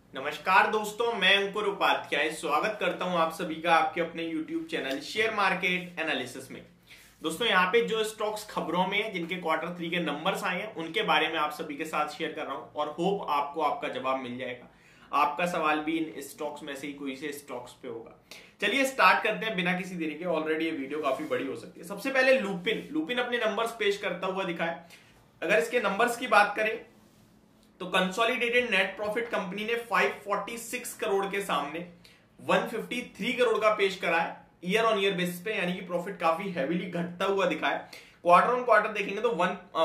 नमस्कार दोस्तों, मैं अंकुर उपाध्याय स्वागत करता हूं आप सभी का आपके अपने YouTube channel share market analysis में। दोस्तों यहाँ पे जो स्टॉक्स खबरों में है, जिनके क्वार्टर 3 के नंबर्स आए हैं, उनके बारे में आप सभी के साथ शेयर कर रहा हूं और होप आपको आपका जवाब मिल जाएगा। आपका सवाल भी इन स्टॉक्स में से ही कोई से स्टॉक्स पे होगा। चलिए स्टार्ट करते हैं बिना किसी देरी के। ऑलरेडी ये वीडियो काफी बड़ी हो सकती है। सबसे पहले लुपिन अपने नंबर्स पेश करता हुआ दिखा है। अगर इसके नंबर्स की बात करें तो कंसोलिडेटेड नेट प्रॉफिट कंपनी ने 546 करोड़ के सामने 153 करोड़ का पेश करा है ईयर ऑन ईयर बेसिस पे, यानी कि प्रॉफिट काफी हेवीली घटता हुआ दिखा है। क्वार्टर ऑन क्वार्टर देखेंगे तो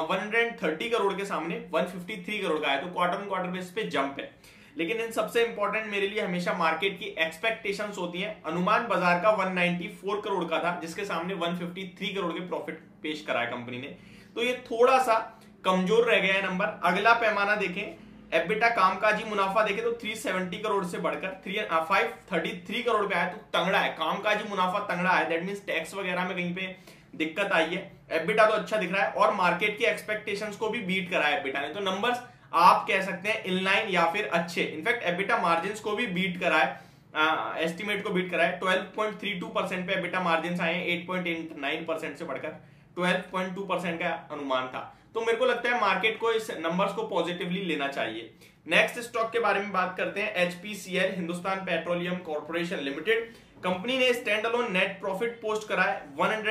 130 करोड़ के सामने 153 करोड़ का है, तो क्वार्टर ऑन क्वार्टर बेसिस पे जंप है। लेकिन इन सबसे इंपॉर्टेंट मेरे लिए हमेशा मार्केट की एक्सपेक्टेशंस होती हैं। अनुमान बाजार का 194 करोड़ का था, जिसके सामने 153 करोड़ के प्रॉफिट पेश करा है कंपनी ने, तो ये थोड़ा सा कमजोर रह गया है नंबर। अगला पैमाना देखें, एबिटा कामकाजी मुनाफा देखें तो 370 करोड़ से बढ़कर 533 करोड़ पे आया, तो तंगड़ा है। कामकाजी मुनाफा तंगड़ा है, दैट मींस टैक्स वगैरह में कहीं पे दिक्कत आई है। एबिटा तो अच्छा दिख रहा है और मार्केट की एक्सपेक्टेशंस को भी बीट करा है एबिटा ने, तो नंबर्स आप कह सकते हैं इनलाइन या फिर अच्छे। इनफैक्ट एबिटा मार्जिन को भी बीट करा है, एस्टिमेट को बीट करा है। 12.32% पे एबिटा मार्जिन आए हैं, 8.89% से बढ़कर 12.2% का अनुमान था। तो मेरे को लगता है मार्केट को इस नंबर्स को पॉजिटिवली लेना चाहिए। नेक्स्ट स्टॉक के बारे में बात करते हैं, HPCL Hindustan petroleum corporation limited. Company ने stand alone net profit post करा है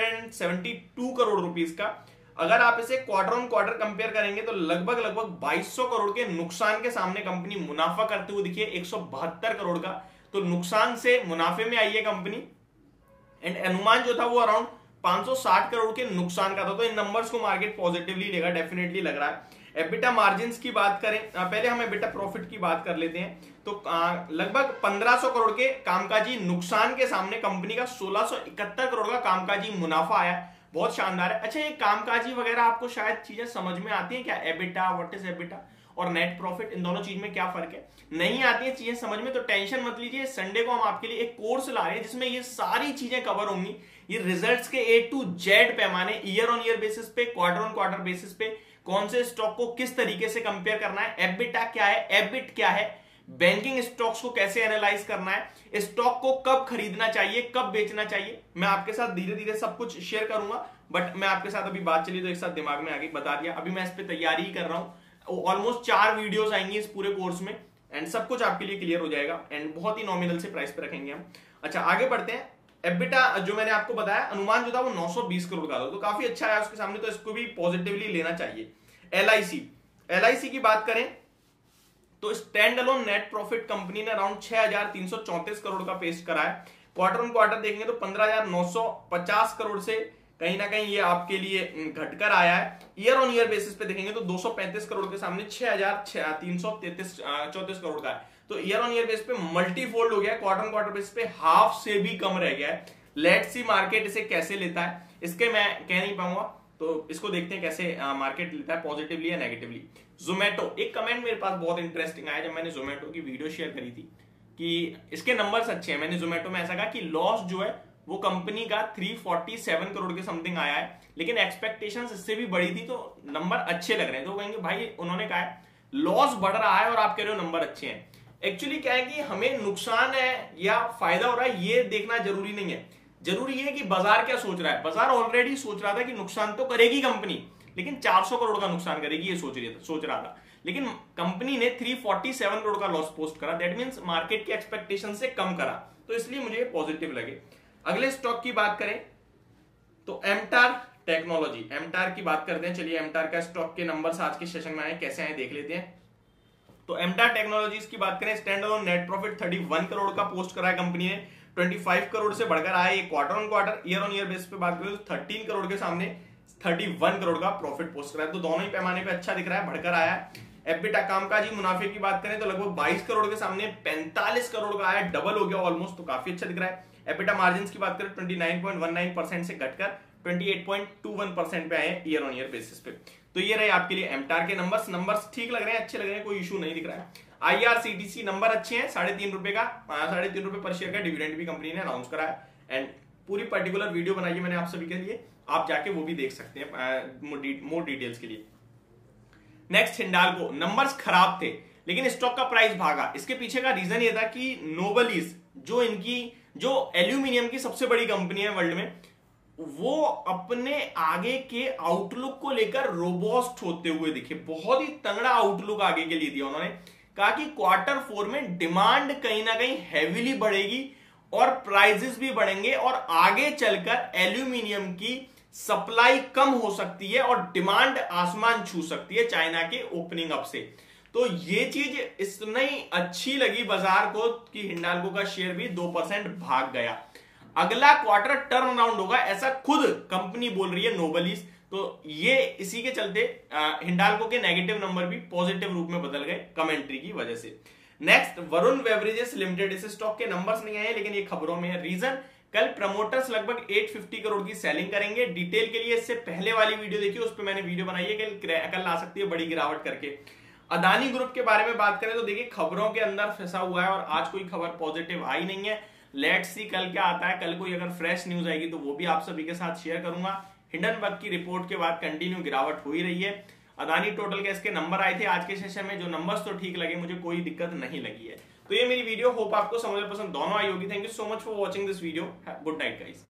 172 करोड़ रुपीस का। अगर आप इसे क्वार्टर ऑन क्वार्टर कंपेयर करेंगे तो लगभग 2200 करोड़ के नुकसान के सामने कंपनी मुनाफा करते हुए दिखिए 172 करोड़ का, तो नुकसान से मुनाफे में आई है कंपनी। एंड अनुमान जो था वो अराउंड 560 करोड़ के नुकसान का था, तो इन नंबर्स को मार्केट पॉजिटिवली लेगा, डेफिनेटली लग रहा है। एबिटा मार्जिन्स की बात करें, पहले हम एबिटा प्रॉफिट की बात कर लेते हैं, तो लगभग 1500 करोड़ के कामकाजी नुकसान के सामने कंपनी का 1671 करोड़ का कामकाजी मुनाफा आया, बहुत शानदार है। अच्छा, ये कामकाजी वगैरह आपको शायद चीजें समझ में आती हैं क्या? एबिटा, व्हाट इज एबिटा और नेट प्रॉफिट, इन दोनों चीज में क्या फर्क है? नहीं आती है चीजें समझ में तो टेंशन मत लीजिए। संडे को हम आपके लिए एक कोर्स ला रहे हैं जिसमें ये सारी चीजें कवर होंगी। ये रिजल्ट्स के A to Z पैमाने, ईयर ऑन ईयर बेसिस पे, क्वार्टर ऑन क्वार्टर बेसिस पे, कौन से स्टॉक को किस तरीके से कंपेयर करना है, एबिटा क्या है, एबिट क्या है, बैंकिंग स्टॉक्स को कैसे एनालाइज करना है, स्टॉक को कब खरीदना चाहिए, कब बेचना चाहिए, मैं आपके साथ धीरे धीरे सब कुछ शेयर करूंगा। बट मैं आपके साथ अभी बात चली तो एक साथ दिमाग में आगे बता दिया। अभी मैं इस पे तैयारी ही कर रहा हूं, ऑलमोस्ट 4 वीडियोस आएंगी इस पूरे कोर्स में एंड सब कुछ आपके लिए क्लियर हो जाएगा एंड बहुत ही नॉमिनल से प्राइस पे रखेंगे हम। अच्छा, आगे बढ़ते हैं। एबिटा जो मैंने आपको बताया, अनुमान जो था वो 920 करोड़ का था, तो काफी अच्छा है उसके सामने, तो इसको भी पॉजिटिवली लेना चाहिए। एलआईसी की बात करें तो stand alone net profit company ने अराउंड 6334 करोड़ का पेश करा है। क्वार्टर ऑन क्वार्टर देखेंगे तो 15950 करोड़ से कहीं ना कहीं ये आपके लिए घटकर आया है। ईयर ऑन ईयर बेसिस पे देखेंगे तो 235 करोड़ के सामने 6334 करोड़ का है, तो ईयर ऑन ईयर बेसिस पे मल्टीफोल्ड हो गया। क्वार्टर ऑन क्वार्टर बेसिस पे हाफ से भी कम रह गया है। लेट्स सी मार्केट इसे कैसे लेता है, इसके मैं कह नहीं पाऊंगा, तो इसको देखते हैं कैसे मार्केट लेता है, पॉजिटिवली या नेगेटिवली। जोमेटो, एक कमेंट मेरे पास बहुत इंटरेस्टिंग आया जब मैंने जोमेटो की वीडियो शेयर करी थी कि इसके नंबर्स अच्छे हैं। मैंने जोमेटो में ऐसा कहा कि लॉस जो है वो कंपनी का 347 करोड़ के समथिंग आया है, लेकिन एक्सपेक्टेशंस इससे भी बड़ी थी, तो नंबर अच्छे लग रहे हैं। तो कहेंगे भाई उन्होंने कहा है लॉस बढ़ रहा है और आप कह रहे हो नंबर अच्छे हैं। एक्चुअली क्या है कि हमें नुकसान है या फायदा हो रहा है ये देखना जरूरी नहीं है। जरूरी है कि बाजार क्या सोच रहा है। बाजार ऑलरेडी सोच रहा था कि नुकसान तो करेगी कंपनी, लेकिन 400 करोड़ का नुकसान करेगी ये सोच रहा था, लेकिन कंपनी ने 347 करोड़ का लॉस पोस्ट करा, दैट मींस मार्केट की एक्सपेक्टेशन से कम करा, तो इसलिए मुझे पॉजिटिव लगे। अगले स्टॉक की बात करें तो एमटार टेक्नोलॉजी, एमटार की बात करते हैं। चलिए एमटार का स्टॉक के नंबर्स आज के सेशन में आए, कैसे आए देख लेते हैं। तो एमटार टेक्नोलॉजीज की बात करें, stand alone net profit 31 crore का पोस्ट करा है कंपनी ने, 25 करोड़ से बढ़कर आया ये quarter on quarter. Year on year base पे बात करें तो 13 करोड़ के सामने 31 करोड़ का प्रॉफिट पोस्ट करा है, तो दोनों ही पैमाने पे अच्छा दिख रहा है, बढ़कर आया है। एबिटा कामकाजी मुनाफे की बात करें तो लगभग 22 करोड़ के सामने 45 करोड़ का आया, डबल हो गया ऑलमोस्ट, तो काफी अच्छा दिख रहा है। एबिटा मार्जिन की बात करें 29.19% से घटकर 28.21% पे आए ईयर ऑन ईयर बेसिस पे। तो ये रहे आपके लिए एमटार के नंबर्स ठीक लग रहे हैं, अच्छे लग रहे हैं, कोई इशू नहीं दिख रहा है। आईआरसीटीसी नंबर अच्छे हैं, 3.5 रुपए का 3.5 रुपए पर शेयर का डिविडेंड भी कंपनी ने अनाउंस करा है एंड पूरी पर्टिकुलर वीडियो बनाई है मैंने आप सभी के लिए, आप जाके वो भी देख सकते हैं मोर डिटेल्स के लिए। नेक्स्ट हिंडाल्को, नंबर्स खराब थे लेकिन स्टॉक का प्राइस भागा। इसके पीछे का रीजन ये था कि नोबलीज जो एल्यूमिनियम की सबसे बड़ी कंपनी है वर्ल्ड में, वो अपने आगे के आउटलुक को लेकर रोबोस्ट होते हुए दिखे। बहुत ही तगड़ा आउटलुक आगे के लिए दिया उन्होंने। कहा कि क्वार्टर 4 में डिमांड कहीं ना कहीं हैवीली बढ़ेगी और प्राइसेस भी बढ़ेंगे और आगे चलकर एल्यूमिनियम की सप्लाई कम हो सकती है और डिमांड आसमान छू सकती है चाइना के ओपनिंग अप से। तो ये चीज इतनी अच्छी लगी बाजार को कि हिंडाल्को का शेयर भी 2% भाग गया। अगला क्वार्टर टर्न अराउंड होगा ऐसा खुद कंपनी बोल रही है नोबलीज। तो ये इसी के चलते हिंडाल्को के नेगेटिव नंबर भी पॉजिटिव रूप में बदल गए कमेंट्री की वजह से। Next, Varun beverages limited. इस स्टॉक के नंबर्स नहीं आए लेकिन ये खबरों में है। रीजन, कल प्रमोटर्स लगभग 850 करोड़ की सेलिंग करेंगे। डिटेल के लिए इससे पहले वाली वीडियो देखिए, उस पर मैंने वीडियो बनाई है कि कल आ सकती है बड़ी गिरावट करके। अदानी ग्रुप के बारे में बात करें तो देखिए खबरों के अंदर फंसा हुआ है और आज कोई खबर पॉजिटिव आई नहीं है। लेट्स सी कल क्या आता है। कल कोई अगर फ्रेश न्यूज आएगी तो वो भी आप सभी के साथ शेयर करूंगा। हिंडनबर्ग की रिपोर्ट के बाद कंटिन्यू गिरावट हो ही रही है। अदानी टोटल गैस के नंबर आए थे आज के सेशन में, जो नंबर्स तो ठीक लगे, मुझे कोई दिक्कत नहीं लगी है। तो ये मेरी वीडियो, होप आपको समझ पसंद दोनों आई होगी। Thank you so much for watching this video. Good night guys.